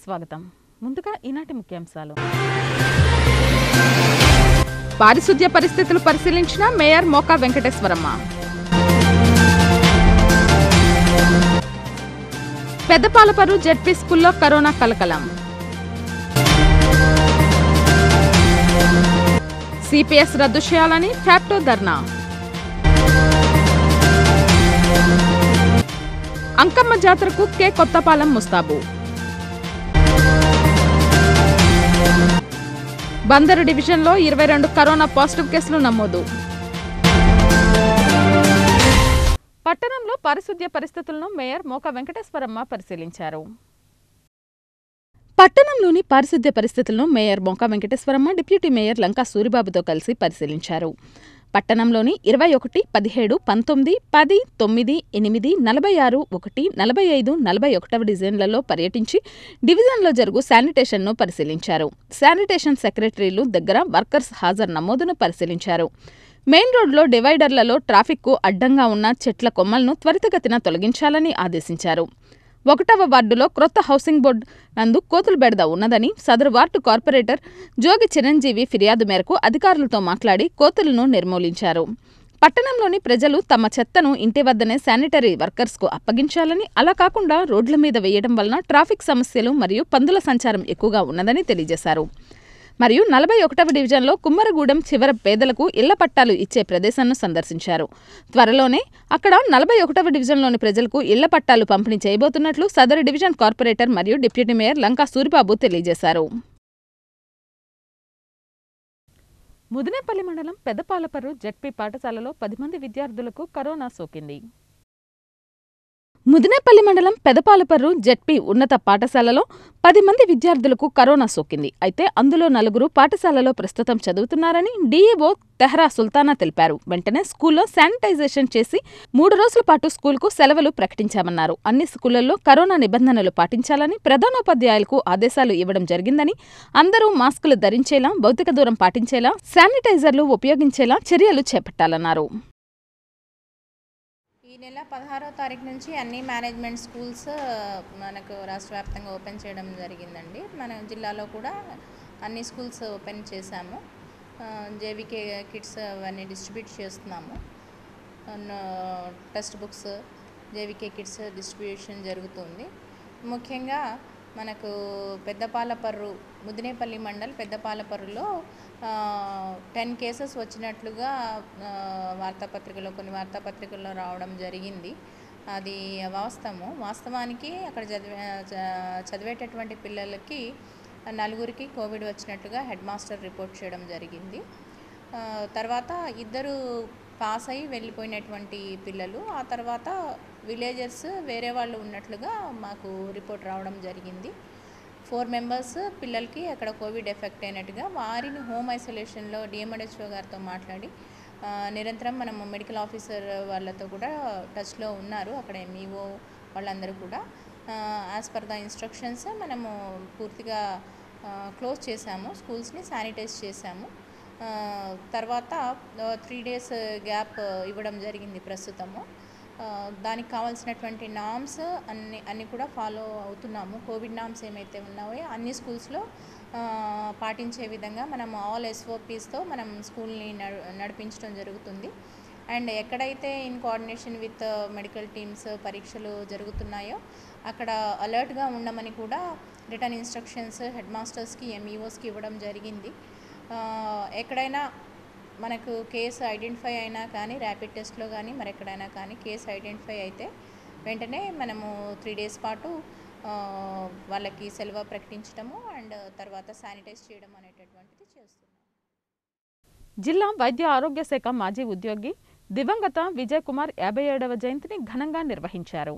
స్వాగతం. ముందుగా ఈనాటి ముఖ్యాంశాలు. పారిశుద్ధ్య పరిస్థితులు పరిశీలించిన మేయర్ మోకా వెంకటేశ్వరమ్మ. పెద్దపాలపర్రు జెడ్పీ స్కూల్లో కరోనా కలకలం. సిపిఎస్ రద్దు చేయాలని ఫ్యాక్టో ధర్నా. అంకమ్మ జాతరకు కే కొత్తపాలెం ముస్తాబు. బందరు డివిజన్లో 22 కరోనా పాజిటివ్ కేసులు నమోదు. పట్టణంలో పారిశుద్ధ్య పరిస్థితులను మేయర్ మోకా వెంకటేశ్వరమ్మ పరిశీలించారు. పట్టణంలోని పారిశుద్ధ్య పరిస్థితులను mayor Moka Venkateswaramma deputy mayor Lanka సూరిబాబుతో కలిసి పరిశీలించారు. పట్టణంలోని 21, 17, 19, 10, 9, 8, 46, 1, 45, 41వ డివిజన్లలో పర్యటించి డివిజన్లో జరుగు శానిటేషన్ను పరిశీలించారు. శానిటేషన్ సెక్రటరీలు దగ్గర వర్కర్స్ హాజరు నమోదును పరిశీలించారు. మెయిన్ రోడ్లో డివైడర్లలో ట్రాఫిక్కు అడ్డంగా ఉన్న చెట్ల కొమ్మలను త్వరితగతిన తొలగించాలని ఆదేశించారు. 1వ వార్డులో క్రొత్త హౌసింగ్ బోర్డు నందు కోతుల బెడద ఉన్నదని సదరు వార్డు కార్పొరేటర్ జోగి చిరంజీవి ఫిర్యాదు మేరకు అధికారులతో మాట్లాడి కోతులను నిర్మూలించారు. పట్టణంలోని ప్రజలు తమ చెత్తను ఇంటి వద్దనే శానిటరీ వర్కర్స్కు అప్పగించాలని, అలా కాకుండా రోడ్ల మీద వేయడం వలన ట్రాఫిక్ సమస్యలు మరియు పందుల సంచారం ఎక్కువగా ఉన్నదని తెలియజేశారు. మరియు 41వ డివిజన్లో కుమ్మరగూడెం చివర పేదలకు ఇళ్ల పట్టాలు ఇచ్చే ప్రదేశాన్ని సందర్శించారు. త్వరలోనే అక్కడ 41వ డివిజన్లోని ప్రజలకు ఇళ్ల పట్టాలు పంపిణీ చేయబోతున్నట్లు సదరు డివిజన్ కార్పొరేటర్ మరియు డిప్యూటీ మేయర్ లంకా సూరిబాబు తెలియజేశారు. ముదినేపల్లి మండలం పెద్దపాలపర్రు జెడ్పీ పాఠశాలలో 10 మంది విద్యార్థులకు కరోనా సోకింది. ముదినేపల్లి మండలం పెదపాలపర్రు జెడ్పీ ఉన్నత పాఠశాలలో 10 మంది విద్యార్థులకు కరోనా సోకింది. అయితే అందులో 4 పాఠశాలలో ప్రస్తుతం చదువుతున్నారని డీఈఓ తెహ్రా సుల్తానా తెలిపారు. వెంటనే స్కూల్లో శానిటైజేషన్ చేసి 3 రోజుల పాటు స్కూల్కు సెలవులు ప్రకటించామన్నారు. అన్ని స్కూళ్లలో కరోనా నిబంధనలు పాటించాలని ప్రధానోపాధ్యాయులకు ఆదేశాలు ఇవ్వడం జరిగిందని, అందరూ మాస్కులు ధరించేలా, భౌతిక దూరం పాటించేలా, శానిటైజర్లు ఉపయోగించేలా చర్యలు చేపట్టాలన్నారు. ఈ నెల 16వ తారీఖు నుంచి అన్ని మేనేజ్మెంట్ స్కూల్స్ మనకు రాష్ట్ర వ్యాప్తంగా ఓపెన్ చేయడం జరిగిందండి. మన జిల్లాలో కూడా అన్ని స్కూల్స్ ఓపెన్ చేశాము. జేవికే కిట్స్ అవన్నీ డిస్ట్రిబ్యూట్ చేస్తున్నాము. Text books, JVK kits distribution జరుగుతుంది. ముఖ్యంగా మనకు పెద్దపాలపర్రు ముదినేపల్లి మండల్ పెద్దపాలపర్రులో 10 కేసెస్ వచ్చినట్లుగా కొన్ని వార్తాపత్రికల్లో రావడం జరిగింది. అది వాస్తవానికి అక్కడ చదివేటటువంటి పిల్లలకి 4 కోవిడ్ వచ్చినట్టుగా హెడ్ మాస్టర్ రిపోర్ట్ చేయడం జరిగింది. తర్వాత 2 పాస్ అయ్యి వెళ్ళిపోయినటువంటి పిల్లలు, ఆ తర్వాత విలేజర్స్ వేరే వాళ్ళు ఉన్నట్లుగా మాకు రిపోర్ట్ రావడం జరిగింది. 4 మెంబర్స్ పిల్లలకి అక్కడ కోవిడ్ ఎఫెక్ట్ అయినట్టుగా, వారిని హోమ్ ఐసోలేషన్లో డిఎంహెచ్ఓ గారితో మాట్లాడి నిరంతరం మనము మెడికల్ ఆఫీసర్ వాళ్ళతో కూడా టచ్లో ఉన్నారు. అక్కడ ఎంఈఓ వాళ్ళందరూ కూడా యాజ్ పర్ ద ఇన్స్ట్రక్షన్స్ మనము పూర్తిగా క్లోజ్ చేశాము. స్కూల్స్ని శానిటైజ్ చేశాము. తర్వాత 3 days గ్యాప్ ఇవ్వడం జరిగింది ప్రస్తుతము. దానికి కావాల్సినటువంటి నామ్స్ అన్నీ కూడా ఫాలో అవుతున్నాము. కోవిడ్ నామ్స్ ఏమైతే ఉన్నాయో అన్ని స్కూల్స్లో పాటించే విధంగా మనం ఆల్ SOPస్తో మనం స్కూల్ని నడిపించడం జరుగుతుంది. అండ్ ఎక్కడైతే in coordination with medical teams పరీక్షలు జరుగుతున్నాయో అక్కడ అలర్ట్గా ఉండమని కూడా రిటర్న్ ఇన్స్ట్రక్షన్స్ హెడ్ మాస్టర్స్కి, ఎంఈఓస్కి ఇవ్వడం జరిగింది. ఎక్కడైనా మనకు కేసు ఐడెంటిఫై అయినా కానీ ర్యాపిడ్ టెస్ట్లో కానీ మరెక్కడైనా కానీ కేసు ఐడెంటిఫై అయితే వెంటనే మనము 3 days పాటు వాళ్ళకి సెలవు ప్రకటించడము అండ్ తర్వాత శానిటైజ్ చేయడం అనేటటువంటిది చేస్తున్నాం. జిల్లా వైద్య ఆరోగ్య శాఖ మాజీ ఉద్యోగి దివంగత విజయ్ కుమార్ 57వ జయంతిని ఘనంగా నిర్వహించారు.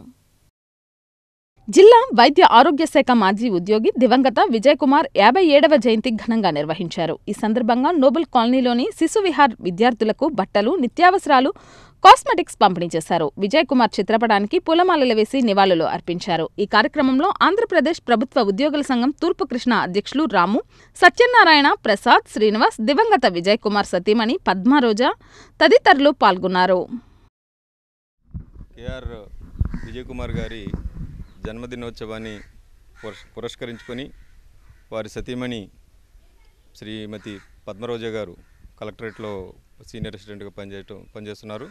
జిల్లా వైద్య ఆరోగ్య శాఖ మాజీ ఉద్యోగి దివంగత విజయ్ కుమార్ 57వ జయంతి ఘనంగా నిర్వహించారు. ఈ సందర్భంగా నోబెల్ కాలనీలోని శిశు విహార్ విద్యార్థులకు బట్టలు, నిత్యావసరాలు, కాస్మెటిక్స్ పంపిణీ చేశారు. విజయ్ కుమార్ చిత్రపటానికి పూలమాలలు వేసి నివాళులు అర్పించారు. ఈ కార్యక్రమంలో ఆంధ్రప్రదేశ్ ప్రభుత్వ ఉద్యోగుల సంఘం తూర్పు కృష్ణా అధ్యక్షులు రాము, సత్యనారాయణ, ప్రసాద్, శ్రీనివాస్, దివంగత విజయ్ కుమార్ సతీమణి పద్మరోజా తదితరులు పాల్గొన్నారు. విజయ్ కుమార్ గారి జన్మదినోత్సవాన్ని పురస్కరించుకొని వారి సతీమణి శ్రీమతి పద్మరోజ గారు కలెక్టరేట్లో సీనియర్ అసిస్టెంట్గా పనిచేస్తున్నారు.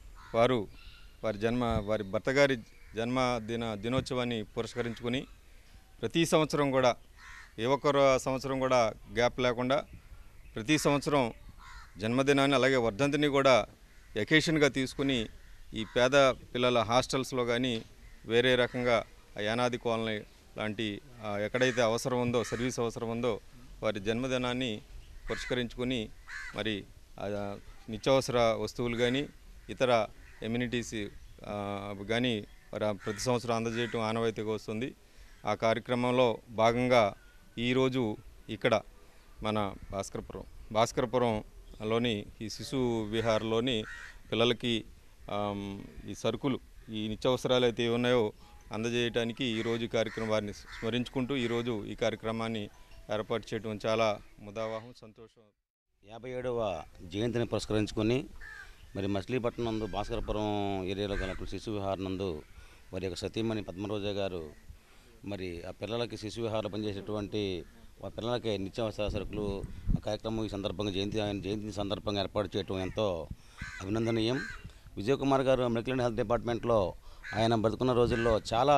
వారి భర్త గారి దినోత్సవాన్ని పురస్కరించుకొని ప్రతి సంవత్సరం కూడా ఏ ఒక్క సంవత్సరం కూడా గ్యాప్ లేకుండా ప్రతి సంవత్సరం జన్మదినాన్ని అలాగే వర్ధంతిని కూడా ఎకేషన్గా తీసుకుని ఈ పేద పిల్లల హాస్టల్స్లో కానీ వేరే రకంగా యానాది కాలనీ లాంటి ఎక్కడైతే అవసరం ఉందో సర్వీస్ అవసరం ఉందో వారి జన్మదినాన్ని పురస్కరించుకొని మరి నిత్యావసర వస్తువులు కానీ ఇతర ఎమ్యూనిటీస్ కానీ ప్రతి సంవత్సరం అందజేయటం ఆనవాయితీగా వస్తుంది. ఆ కార్యక్రమంలో భాగంగా ఈరోజు ఇక్కడ మన భాస్కరపురంలోని ఈ శిశు విహార్లోని పిల్లలకి ఈ సరుకులు ఈ నిత్యావసరాలు అయితే ఉన్నాయో అందజేయడానికి ఈరోజు కార్యక్రమం వారిని స్మరించుకుంటూ ఈరోజు ఈ కార్యక్రమాన్ని ఏర్పాటు చేయడం చాలా ముదావహం, సంతోషం. 57వ జయంతిని పురస్కరించుకొని మరి మచిలీపట్నం నందు భాస్కరపురం ఏరియాలో గల శిశు విహార్ నందు వారి యొక్క సతీమణి పద్మరోజ గారు మరి ఆ పిల్లలకి శిశు విహార్లో పనిచేసేటువంటి ఆ పిల్లలకి నిత్యావసర సరుకులు కార్యక్రమం ఈ సందర్భంగా జయంతి సందర్భంగా ఏర్పాటు చేయడం ఎంతో అభినందనీయం. విజయ్ కుమార్ గారు మెడికల్ అండ్ హెల్త్ డిపార్ట్మెంట్లో ఆయన బ్రతుకున్న రోజుల్లో చాలా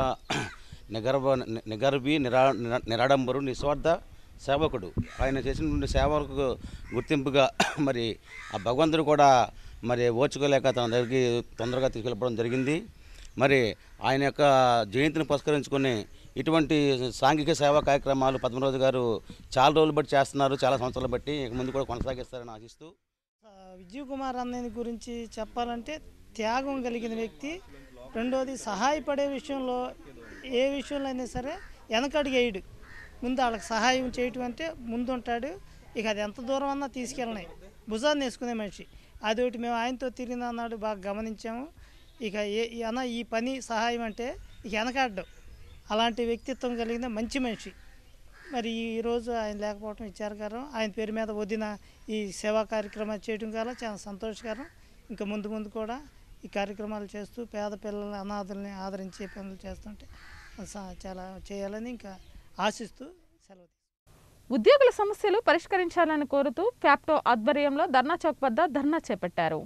నిరాడంబరు నిస్వార్థ సేవకుడు. ఆయన చేసినటువంటి సేవకు గుర్తింపుగా మరి ఆ భగవంతుడు కూడా మరి ఓర్చుకోలేక తన దగ్గరికి తొందరగా తీసుకెళ్ళిపోవడం జరిగింది. మరి ఆయన యొక్క జయంతిని పురస్కరించుకొని ఇటువంటి సాంఘిక సేవా కార్యక్రమాలు పద్మరోజు గారు చాలా రోజులు బట్టి చేస్తున్నారు, చాలా సంవత్సరాలు బట్టి ఇక ముందు కూడా కొనసాగిస్తారని ఆశిస్తూ. విజయ్ కుమార్ అన్నయ్య గురించి చెప్పాలంటే త్యాగం కలిగిన వ్యక్తి. రెండోది సహాయపడే విషయంలో ఏ విషయంలో అయినా సరే వెనకడుగు వేయడు. ముందు వాళ్ళకి సహాయం చేయటం అంటే ముందుంటాడు. ఇక అది ఎంత దూరం అన్నా తీసుకెళ్ళినాయి భుజాన్ని వేసుకునే మనిషి. అదొకటి మేము ఆయనతో తిరిగిన అన్నాడు బాగా గమనించాము. ఇక ఈ పని సహాయం అంటే ఇక వెనకాడడం అలాంటి వ్యక్తిత్వం కలిగిన మంచి మనిషి. మరి ఈరోజు ఆయన లేకపోవడం విచారకరం. ఆయన పేరు మీద వదిన ఈ సేవా కార్యక్రమాలు చేయడం వల్ల చాలా సంతోషకరం. ఇంకా ముందు కూడా ఈ కార్యక్రమాలు చేస్తూ పేద పిల్లల్ని అనాథల్ని ఆదరించే పనులు చేస్తుంటే చాలా చేయాలని ఇంకా ఆశిస్తూ సెలవు. ఉద్యోగుల సమస్యలు పరిష్కరించాలని కోరుతూ ఫ్యాప్టో ఆధ్వర్యంలో ధర్నా చౌక్ వద్ద ధర్నా చేపట్టారు.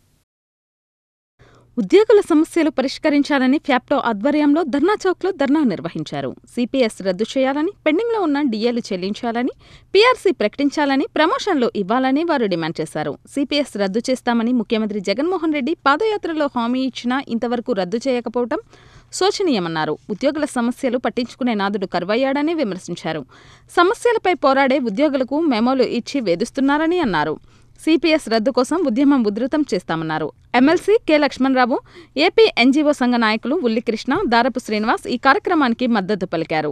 ఉద్యోగుల సమస్యలు పరిష్కరించాలని ఫ్యాప్టో ఆధ్వర్యంలో ధర్నా చౌక్లో ధర్నా నిర్వహించారు. సిపిఎస్ రద్దు చేయాలని, పెండింగ్లో ఉన్న డిఏలు చెల్లించాలని, పీఆర్సీ ప్రకటించాలని, ప్రమోషన్లు ఇవ్వాలని వారు డిమాండ్ చేశారు. సిపిఎస్ రద్దు చేస్తామని ముఖ్యమంత్రి జగన్మోహన్ రెడ్డి పాదయాత్రలో హామీ ఇచ్చినా ఇంతవరకు రద్దు చేయకపోవడం శోచనీయమన్నారు. ఉద్యోగుల సమస్యలు పట్టించుకునే నాదుడు కరువయ్యాడని విమర్శించారు. సమస్యలపై పోరాడే ఉద్యోగులకు మెమోలు ఇచ్చి వేధిస్తున్నారని అన్నారు. సిపిఎస్ రద్దు కోసం ఉద్యమం ఉధృతం చేస్తామన్నారు. MLC K Lakshmanarao, AP NGO సంఘ నాయకులు ఉల్లికృష్ణ, దారపు శ్రీనివాస్ ఈ కార్యక్రమానికి మద్దతు పలికారు.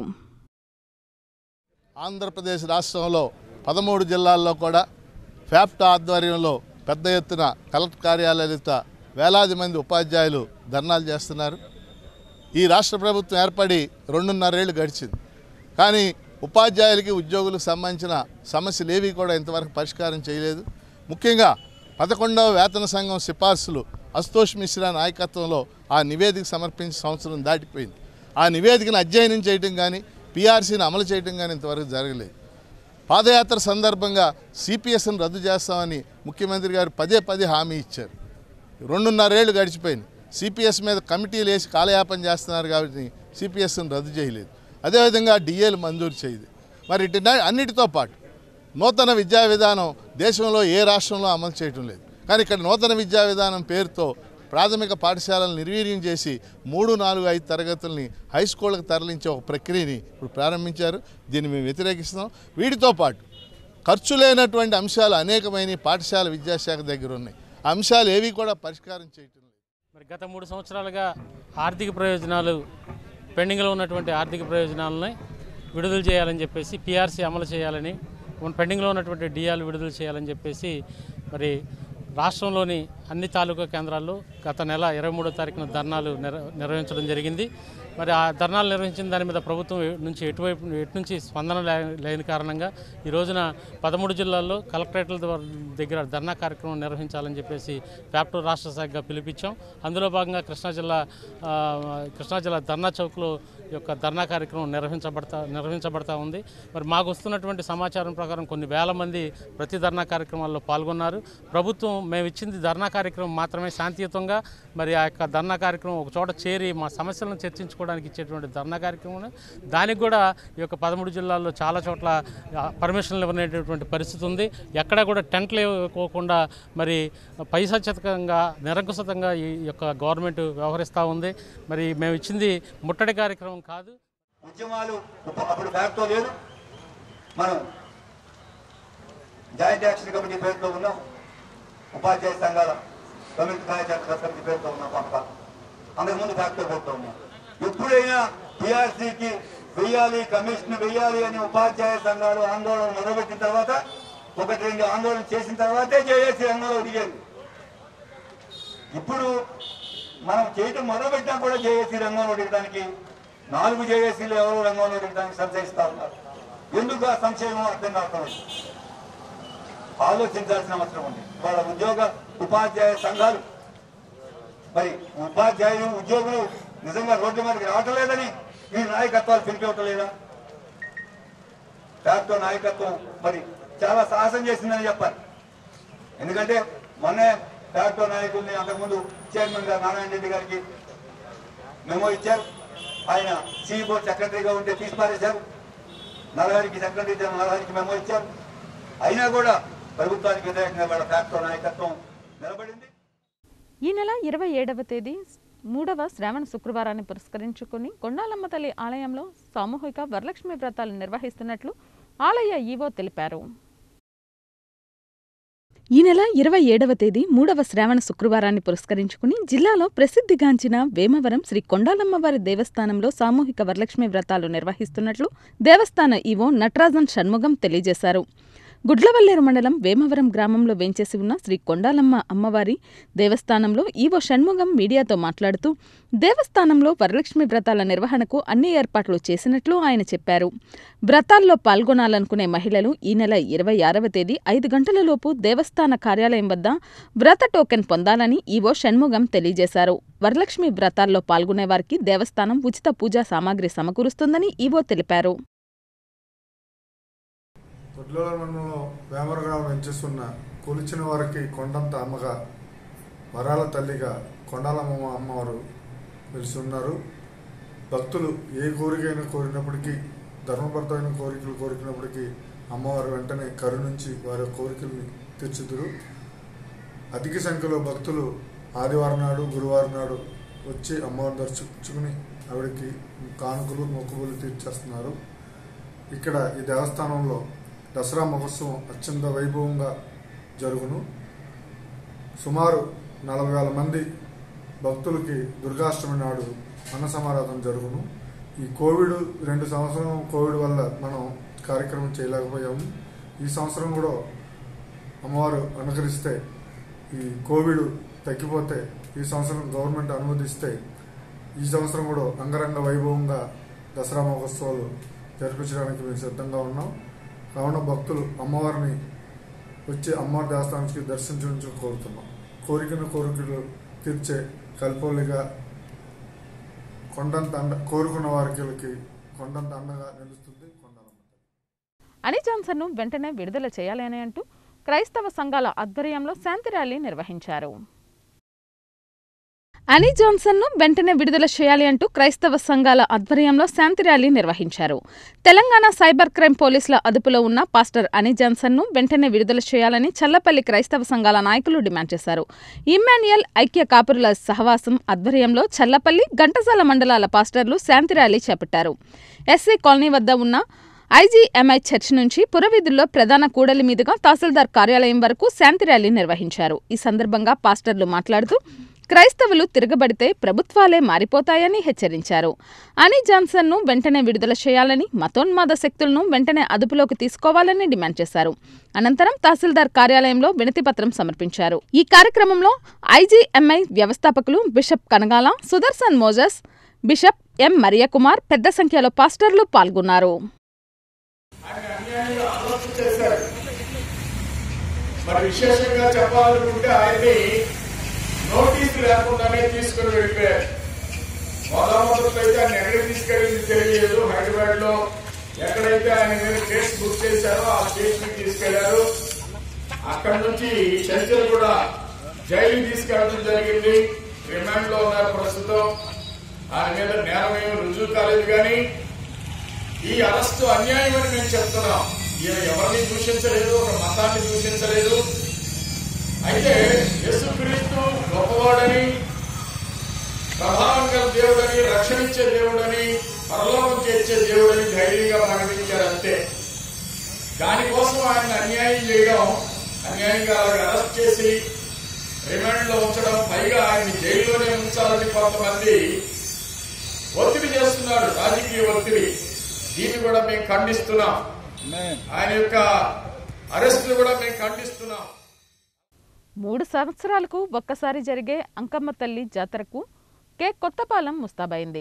ఆంధ్రప్రదేశ్ రాష్ట్రంలో 13 జిల్లాల్లో కూడా ఫ్యాప్టో ఆధ్వర్యంలో పెద్ద ఎత్తున కలెక్టర్ కార్యాలయాలతో వేలాది మంది ఉపాధ్యాయులు ధర్నాలు చేస్తున్నారు. ఈ రాష్ట్ర ప్రభుత్వం ఏర్పడి 2.5 ఏళ్ళు గడిచింది. కానీ ఉపాధ్యాయులకి ఉద్యోగులకు సంబంధించిన సమస్యలు ఏవి కూడా ఇంతవరకు పరిష్కారం చేయలేదు. ముఖ్యంగా 11వ వేతన సంఘం సిఫార్సులు అశుతోష్ మిశ్రా నాయకత్వంలో ఆ నివేదిక సమర్పించి సంవత్సరం దాటిపోయింది. ఆ నివేదికను అధ్యయనం చేయడం కానీ పీఆర్సీని అమలు చేయడం కానీ ఇంతవరకు జరగలేదు. పాదయాత్ర సందర్భంగా సిపిఎస్ను రద్దు చేస్తామని ముఖ్యమంత్రి గారు పదే హామీ ఇచ్చారు. 2.5 ఏళ్ళు గడిచిపోయింది. సిపిఎస్ మీద కమిటీలు వేసి కాలయాపన చేస్తున్నారు కాబట్టి సిపిఎస్ను రద్దు చేయలేదు. అదేవిధంగా డిఏలు మంజూరు చేయదు. మరి అన్నిటితో పాటు నూతన విద్యా విధానం దేశంలో ఏ రాష్ట్రంలో అమలు చేయటం లేదు. కానీ ఇక్కడ నూతన విద్యా విధానం పేరుతో ప్రాథమిక పాఠశాలను నిర్వీర్యం చేసి 3, 4, 5 తరగతుల్ని హై స్కూళ్ళకు తరలించే ఒక ప్రక్రియని ఇప్పుడు ప్రారంభించారు. దీన్ని మేము వ్యతిరేకిస్తున్నాం. వీటితో పాటు ఖర్చు లేనటువంటి అంశాలు అనేకమైన పాఠశాల విద్యాశాఖ దగ్గర ఉన్నాయి. ఆ అంశాలు ఏవి కూడా పరిష్కారం చేయటం లేదు. మరి గత 3 సంవత్సరాలుగా ఆర్థిక ప్రయోజనాలు పెండింగ్లో ఉన్నటువంటి ఆర్థిక ప్రయోజనాలని విడుదల చేయాలని చెప్పేసి, పీఆర్సీ అమలు చేయాలని, పెండింగ్లో ఉన్నటువంటి డిఆర్లు విడుదల చేయాలని చెప్పేసి మరి రాష్ట్రంలోని అన్ని తాలూకా కేంద్రాల్లో గత నెల 23వ తారీఖున ధర్నాలు నిర్వహించడం జరిగింది. మరి ఆ ధర్నాలు నిర్వహించిన దాని మీద ప్రభుత్వం నుంచి ఎటు నుంచి స్పందన లేని కారణంగా ఈ రోజున 13 జిల్లాల్లో కలెక్టరేట్ల దగ్గర ధర్నా కార్యక్రమం నిర్వహించాలని చెప్పేసి ఫ్యాప్టో రాష్ట్ర శాఖగా పిలిపించాం. అందులో భాగంగా కృష్ణా జిల్లా ధర్నా చౌక్లో యొక్క ధర్నా కార్యక్రమం నిర్వహించబడతా ఉంది. మరి మాకు వస్తున్నటువంటి సమాచారం ప్రకారం కొన్ని వేల మంది ప్రతి ధర్నా కార్యక్రమాల్లో పాల్గొన్నారు. ప్రభుత్వం మేము ఇచ్చింది ధర్నా కార్యక్రమం మాత్రమే, శాంతియుతంగా మరి ఆ యొక్క ధర్నా కార్యక్రమం ఒక చోట చేరి మా సమస్యలను చర్చించుకోవడానికి ఇచ్చేటువంటి ధర్నా కార్యక్రమం. దానికి కూడా ఈ యొక్క 13 జిల్లాల్లో చాలా చోట్ల పర్మిషన్లు ఇవ్వనేటటువంటి పరిస్థితి ఉంది. ఎక్కడా కూడా టెంట్లు ఇవ్వకుండా మరి పైశాచికంగా నిరంకుశంగా ఈ యొక్క గవర్నమెంట్ వ్యవహరిస్తూ ఉంది. మరి మేము ఇచ్చింది ముట్టడి కార్యక్రమం కాదు. ఉద్యమాలు అప్పుడు ఫ్యాక్టో లేదు, మనం జాయింట్ యాక్షన్ కమిటీ పేరుతో ఉన్నాం, ఉపాధ్యాయ సంఘాల సంయుక్త కార్యచరణ సమితి పేరుతో ఉన్నాం, కొంతకాలం అంతకుముందు ఫ్యాక్టో పేరుతో ఉన్నాం. ఎప్పుడైనా టీఆర్సీకి వెయ్యాలి, కమిషన్ వెయ్యాలి అని ఉపాధ్యాయ సంఘాలు ఆందోళన మొదలుపెట్టిన తర్వాత 1-2 ఆందోళన చేసిన తర్వాతే జేఏసీ రంగంలో దిగేది. ఇప్పుడు మనం చేయటం మొదలుపెట్టినా కూడా జేఏసీ రంగంలో దిగడానికి 4 జేఏసీలు ఎవరో రంగంలో దిగడానికి సంశయిస్తా ఉన్నారు. ఎందుకు ఆ సంశయం అర్థం కావట్లేదు. ఆలోచించాల్సిన అవసరం ఉంది. వాళ్ళ ఉపాధ్యాయ సంఘాలు మరి ఉపాధ్యాయులు ఉద్యోగులు నిజంగా రోడ్డు మీదకి రావట్లేదని ఈ నాయకత్వాలు పిలిపివ్వట్లేదా? ఫ్యాక్టో నాయకత్వం మరి చాలా సాహసం చేసిందని చెప్పాలి. ఎందుకంటే మొన్నే ఫ్యాక్టో నాయకుల్ని అంతకుముందు చైర్మన్ గారు నారాయణ రెడ్డి గారికి మెమో ఇచ్చారు. ఆయన సిఈ బోర్డు సెక్రటరీగా ఉంటే తీసిపారేశారు. నరహరికి సెక్రటరీ నరహరికి మెమో ఇచ్చారు. అయినా కూడా ప్రభుత్వానికి వ్యతిరేకంగా వాళ్ళ ఫ్యాక్టో నాయకత్వం నిలబడింది. ఈ నెల 27వ తేదీ 3వ శ్రావణ శుక్రవారాన్ని పురస్కరించుకుని కొండాలమ్మ తల్లి ఆలయంలో సామూహిక వరలక్ష్మి వ్రతాలు నిర్వహిస్తున్నట్లు ఆలయ ఈవో తెలిపారు. ఈ నెల 27వ తేదీ 3వ శ్రావణ శుక్రవారాన్ని పురస్కరించుకుని జిల్లాలో ప్రసిద్ధిగాంచిన వేమవరం శ్రీ కొండాలమ్మవారి దేవస్థానంలో సామూహిక వరలక్ష్మి వ్రతాలు నిర్వహిస్తున్నట్లు దేవస్థాన ఈవో నటరాజన్ షణ్ముగం తెలియజేశారు. గుడ్లవల్లేరు మండలం వేమవరం గ్రామంలో వేంచేసి ఉన్న శ్రీ కొండాలమ్మ అమ్మవారి దేవస్థానంలో ఈవో షణ్ముగం మీడియాతో మాట్లాడుతూ దేవస్థానంలో వరలక్ష్మి వ్రతాల నిర్వహణకు అన్ని ఏర్పాట్లు చేసినట్లు ఆయన చెప్పారు. వ్రతాల్లో పాల్గొనాలనుకునే మహిళలు ఈ నెల 26వ తేదీ 5 గంటలలోపు దేవస్థాన కార్యాలయం వద్ద వ్రత టోకెన్ పొందాలని ఈవో షణ్ముగం తెలియజేశారు. వరలక్ష్మి వ్రతాల్లో పాల్గొనేవారికి దేవస్థానం ఉచిత పూజా సామాగ్రి సమకూరుస్తుందని ఈవో తెలిపారు. గుడ్లవల్లేరు మండలంలో వేమవరం గ్రామం వెంచేస్తున్న కొలిచిన వారికి కొండంత అమ్మగా వరాల తల్లిగా కొండాలమ్మ అమ్మవారు వెలిసి ఉన్నారు. భక్తులు ఏ కోరికైనా కోరినప్పటికీ, ధర్మబద్ధమైన కోరికలు కోరినప్పటికీ అమ్మవారు వెంటనే కరుణించి వారి కోరికల్ని తీర్చుదురు. అధిక సంఖ్యలో భక్తులు ఆదివారం నాడు, గురువారం నాడు వచ్చి అమ్మవారిని దర్శించుకుని ఆవిడకి కానుకలు మొక్కుబడులు తీర్చేస్తున్నారు. ఇక్కడ ఈ దేవస్థానంలో దసరా మహోత్సవం అత్యంత వైభవంగా జరుగును. సుమారు 40,000 మంది భక్తులకి దుర్గాష్టమి నాడు అన్న సమారాధన జరుగును. ఈ కోవిడ్ 2 సంవత్సరం కోవిడ్ వల్ల మనం కార్యక్రమం చేయలేకపోయాము. ఈ సంవత్సరం కూడా అమ్మవారు అనుకరిస్తే, ఈ కోవిడ్ తగ్గిపోతే, ఈ సంవత్సరం గవర్నమెంట్ అనుమతిస్తే ఈ సంవత్సరం కూడా అంగరంగ వైభవంగా దసరా మహోత్సవాలు జరిపించడానికి మేము సిద్ధంగా ఉన్నాం. కావున భక్తులు అమ్మవారిని వచ్చి అమ్మవారి దేవస్థానానికి దర్శించు కోరుతున్నాం. కోరికలు తీర్చే కల్పౌలిగా కోరుకున్న వారికి కొండంత అండగా నిలుస్తుంది కొండాలమ్మ. అని జాన్సన్ను వెంటనే విడుదల చేయాలని అంటూ క్రైస్తవ సంఘాల ఆధ్వర్యంలో శాంతి ర్యాలీ నిర్వహించారు. అని జాన్సన్ను వెంటనే విడుదల చేయాలి అంటూ క్రైస్తవ సంఘాల ఆధ్వర్యంలో శాంతి ర్యాలీ నిర్వహించారు. తెలంగాణ సైబర్ క్రైమ్ పోలీసుల అదుపులో ఉన్న పాస్టర్ అని జాన్సన్ను వెంటనే విడుదల చేయాలని చల్లపల్లి క్రైస్తవ సంఘాల నాయకులు డిమాండ్ చేశారు. ఇమ్మాన్యుయల్ ఐక్య కాపురుల సహవాసం ఆధ్వర్యంలో చల్లపల్లి, ఘంటసాల మండలాల పాస్టర్లు శాంతి ర్యాలీ చేపట్టారు. ఎస్సీ కాలనీ వద్ద ఉన్న ఐజీఎంఐ చర్చ్ నుంచి పురవీధుల్లో ప్రధాన కూడలి మీదుగా తహసీల్దార్ కార్యాలయం వరకు శాంతి ర్యాలీ నిర్వహించారు. ఈ సందర్భంగా పాస్టర్లు మాట్లాడుతూ క్రైస్తవులు తిరగబడితే ప్రభుత్వాలే మారిపోతాయని హెచ్చరించారు. అని జాన్సన్ను వెంటనే విడుదల చేయాలని, మతోన్మాద శక్తులను వెంటనే అదుపులోకి తీసుకోవాలని డిమాండ్ చేశారు. అనంతరం తహసీల్దార్ కార్యాలయంలో వినతిపత్రం సమర్పించారు. ఈ కార్యక్రమంలో ఐజీఎంఐ వ్యవస్థాపకులు bishop Kanagala, Sudarshan Moses, bishop M Mariyakumar, పెద్ద సంఖ్యలో పాస్టర్లు పాల్గొన్నారు. మరి విశేషంగా చెప్పాలనుకుంటే ఆయన్ని నోటీసు లేకుండానే తీసుకుని వెళ్ళిపోయారు. మొదట్లో అయితే ఆయన ఎక్కడికి తీసుకెళ్ళింది తెలియలేదు. హైదరాబాద్ లో ఎక్కడైతే ఆయన మీద కేసు బుక్ చేశారో ఆ కేసుని తీసుకెళ్లారు. అక్కడి నుంచి చర్చలు కూడా జైలు తీసుకెళ్లడం జరిగింది. రిమాండ్ లో ఉన్నారు ప్రస్తుతం. ఆయన మీద నేరం ఏమి రుజువు కాలేదు. కానీ ఈ అరెస్టు అన్యాయం అని మేము చెప్తున్నాం. ఈయన ఎవరిని దూషించలేదు, ఒక మతాన్ని దూషించలేదు. అయితే యేసుక్రీస్తు గొప్పవాడని, ప్రభావం గల దేవుడని, రక్షణించే దేవుడని, పరలోకం చేర్చే దేవుడని ధైర్యంగా ప్రకటించారు అంతే. దానికోసం ఆయన అన్యాయం చేయడం, అన్యాయంగా అరెస్ట్ చేసి రిమాండ్ లో ఉంచడం, పైగా ఆయన జైల్లోనే ఉంచాలని కొంతమంది ఒత్తిడి చేస్తున్నారు, రాజకీయ ఒత్తిడి. దీన్ని కూడా మేము ఖండిస్తున్నాం. ఆయన యొక్క అరెస్టులు కూడా మేము ఖండిస్తున్నాం. 3 సంవత్సరాలకు ఒక్కసారి జరిగే అంకమ్మ తల్లి జాతరకు కే కొత్తపాలెం ముస్తాబైంది.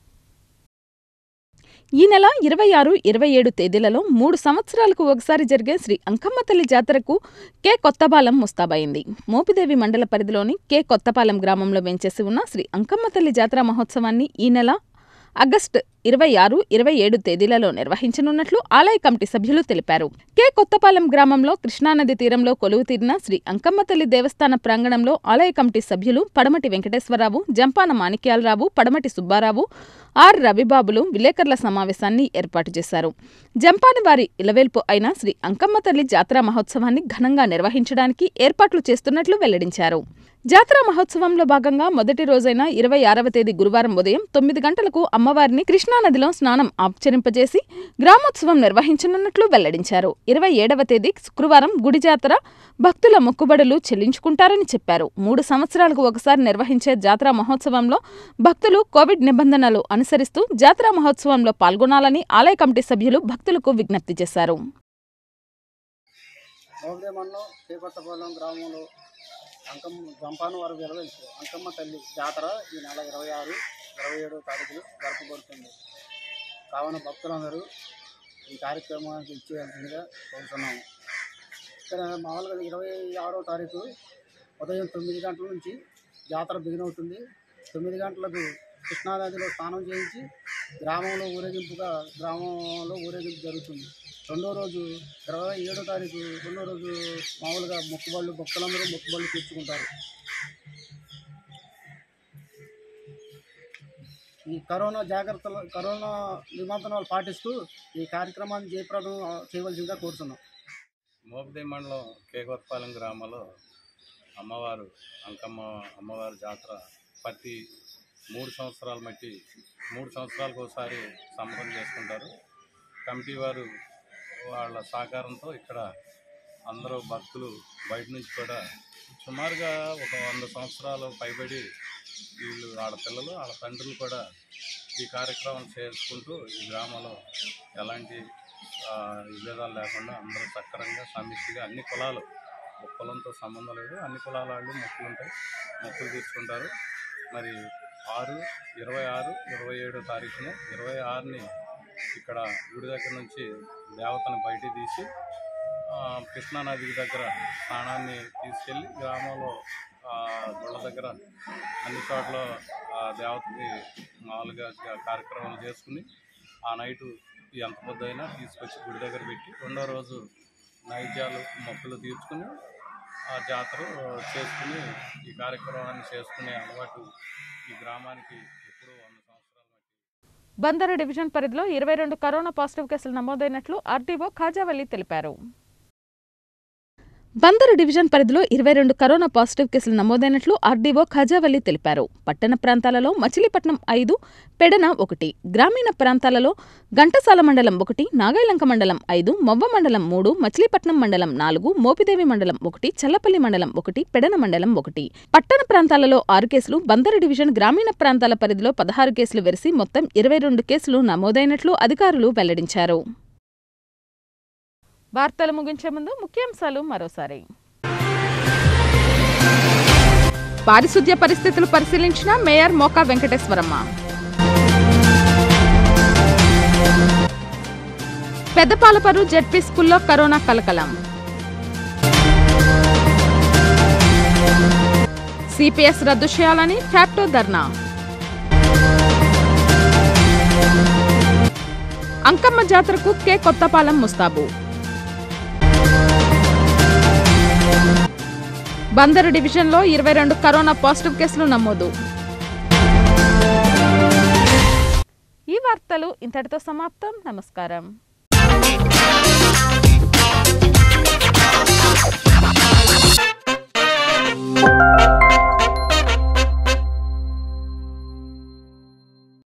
ఈ నెల 26, 27 తేదీలలో 3 సంవత్సరాలకు ఒకసారి జరిగే శ్రీ అంకమ్మ తల్లి జాతరకు కే కొత్తపాలెం ముస్తాబైంది. మోపిదేవి మండల పరిధిలోని కే కొత్తపాలెం గ్రామంలో వెంచేసి ఉన్న శ్రీ అంకమ్మ తల్లి జాతర మహోత్సవాన్ని ఈ నెల ఆగస్టు 26, 27 తేదీలలో నిర్వహించనున్నట్లు ఆలయ కమిటీ సభ్యులు తెలిపారు. కే కొత్తపాలెం గ్రామంలో కృష్ణానది తీరంలో కొలువు తీరిన శ్రీ అంకమ్మ తల్లి దేవస్థాన ప్రాంగణంలో ఆలయ కమిటీ సభ్యులు పడమటి వెంకటేశ్వరరావు, జంపాన మాణిక్యాలరావు, పడమటి సుబ్బారావు, ఆర్ రవిబాబులు విలేకరుల సమావేశాన్ని ఏర్పాటు చేశారు. జంపాని వారి ఇలవేల్పు అయిన శ్రీ అంకమ్మ తల్లి జాతరా మహోత్సవాన్ని ఘనంగా నిర్వహించడానికి ఏర్పాట్లు చేస్తున్నట్లు వెల్లడించారు. జాతరా మహోత్సవంలో భాగంగా మొదటి రోజైన 26వ తేదీ గురువారం ఉదయం 9 గంటలకు అమ్మవారిని కృష్ణానదిలో స్నానం ఆచరింపజేసి గ్రామోత్సవం నిర్వహించనున్నట్లు వెల్లడించారు. 27వ తేదీ శుక్రవారం గుడి జాతర భక్తుల మొక్కుబడులు చెల్లించుకుంటారని చెప్పారు. 3 సంవత్సరాలకు ఒకసారి నిర్వహించే జాతరా మహోత్సవంలో భక్తులు కోవిడ్ నిబంధనలు అనుసరిస్తూ జాతరా మహోత్సవంలో పాల్గొనాలని ఆలయ కమిటీ సభ్యులు భక్తులకు విజ్ఞప్తి చేశారు. జంపాను వారు విలవెల్పు అంకమ్మ తల్లి జాతర ఈ నెల 26, 27 తారీఖులు జరుపుబడుతుంది. కావున భక్తులందరూ ఈ కార్యక్రమానికి ఇచ్చేయాల్సిందిగా కోరుతున్నాము. ఇక్కడ మామూలుగా 26వ తారీఖు ఉదయం 9 గంటల నుంచి జాతర బిగిన్ అవుతుంది. 9 గంటలకు కృష్ణానదిలో స్నానం చేయించి గ్రామంలో ఊరేగింపు జరుగుతుంది. రెండో రోజు 27వ తారీఖు రెండో రోజు మామూలుగా భక్తులందరూ మొక్కుబళ్ళు తీర్చుకుంటారు. ఈ కరోనా నిబంధనలు పాటిస్తూ ఈ కార్యక్రమాన్ని జయప్రదం చేయవలసిందిగా కోరుతున్నాం. మోపిదేవి మండలం కే కొత్తపాలెం గ్రామంలో అమ్మవారి జాతర ప్రతి 3 సంవత్సరాలు మట్టి 3 సంవత్సరాలకు ఒకసారి సంబరం చేసుకుంటారు. కమిటీ వారు వాళ్ళ సహకారంతో ఇక్కడ అందరూ భక్తులు బయట నుంచి కూడా సుమారుగా ఒక 100 సంవత్సరాలు పైబడి వీళ్ళు ఆడపిల్లలు వాళ్ళ తండ్రులు కూడా ఈ కార్యక్రమం చేసుకుంటూ ఈ గ్రామంలో ఎలాంటి విభేదాలు లేకుండా అందరూ సక్రమంగా సమిష్టిగా అన్ని కులాలు కులంతో సంబంధం లేదు, అన్ని కులాల వాళ్ళు మొక్కులు ఉంటాయి, మొక్కులు తీర్చుకుంటారు. మరి 6, 26, 27 తారీఖున 26ని ఇక్కడ గుడి దగ్గర నుంచి దేవతను బయటికి తీసి కృష్ణానది దగ్గర స్నానాన్ని తీసుకెళ్ళి గ్రామంలో గుళ్ళ దగ్గర అన్ని చోట్ల దేవతకి మామూలుగా కార్యక్రమాలు చేసుకుని ఆ నైటు ఎంత పొద్దుైనా తీసుకొచ్చి గుడి దగ్గర పెట్టి రెండో రోజు నైవేద్యాలు మొక్కులు తీర్చుకుని ఆ జాతర చేసుకుని ఈ కార్యక్రమాన్ని చేసుకునే అలవాటు ఈ గ్రామానికి ఎప్పుడూ 100 సంవత్సరాలు. బందరు డివిజన్ పరిధిలో 22 కరోనా పాజిటివ్ కేసులు నమోదైనట్లు ఆర్టీఓ ఖాజావలి తెలిపారు. బందరు డివిజన్ పరిధిలో 22 కరోనా పాజిటివ్ కేసులు నమోదైనట్లు ఆర్డీఓ ఖాజావలి తెలిపారు. పట్టణ ప్రాంతాలలో మచిలీపట్నం 5, పెడన 1, గ్రామీణ ప్రాంతాలలో ఘంటసాల మండలం 1, నాగాయలంక మండలం 5, మొవ్వ మండలం 3, మచిలీపట్నం మండలం 4, మోపిదేవి మండలం 1, చల్లపల్లి మండలం 1, పెడన మండలం 1. పట్టణ ప్రాంతాలలో 6 కేసులు, బందరు డివిజన్ గ్రామీణ ప్రాంతాల పరిధిలో 16 కేసులు వెరిసి మొత్తం 22 కేసులు నమోదైనట్లు అధికారులు వెల్లడించారు. వార్తలు ముగించే ముందు ముఖ్యాంశాలు మరోసారి. పారిశుద్ధ్య పరిస్థితులు పరిశీలించిన మేయర్ మోకా వెంకటేశ్వరమ్మ. పెద్దపాలపరు జెడ్పీ స్కూల్లో కరోనా కలకలం. సిపిఎస్ రద్దు చేయాలని ఫ్యాప్టో ధర్నా. అంకమ్మ జాతరకు కే కొత్తపాలెం ముస్తాబు. బందరు డివిజన్లో 22 కరోనా పాజిటివ్ కేసులు నమోదు. ఈ వార్తలు ఇంతటితో సమాప్తం. నమస్కారం.